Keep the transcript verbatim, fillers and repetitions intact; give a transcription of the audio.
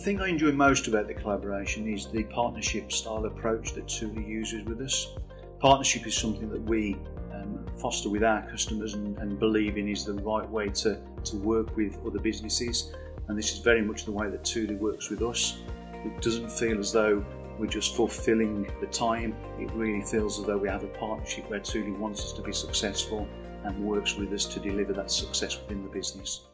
thing I enjoy most about the collaboration is the partnership style approach that Tuuli uses with us. Partnership is something that we um, foster with our customers and, and believe in is the right way to, to work with other businesses, and this is very much the way that Tuuli works with us. It doesn't feel as though we're just fulfilling the time. It really feels as though we have a partnership where Tuuli wants us to be successful and works with us to deliver that success within the business.